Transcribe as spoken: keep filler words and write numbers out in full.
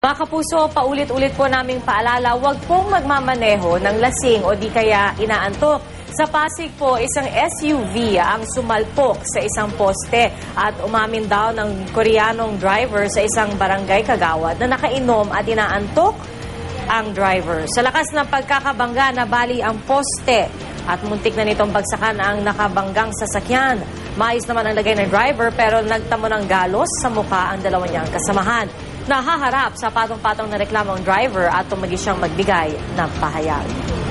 Mga kapuso, paulit-ulit po naming paalala, huwag pong magmamaneho ng lasing o di kaya inaantok. Sa Pasig po, isang S U V ang sumalpok sa isang poste at umamin daw ng Koreanong driver sa isang barangay Kagawad na nakainom at inaantok ang driver. Sa lakas ng pagkakabangga, nabali ang poste at muntik na nitong bagsakan ang nakabanggang sasakyan. Maayos naman ang lagay ng driver pero nagtamo ng galos sa mukha ang dalawa niyang kasamahan. Nahaharap sa patong-patong na reklamo ang driver at tumagi siyang magbigay ng pahayag.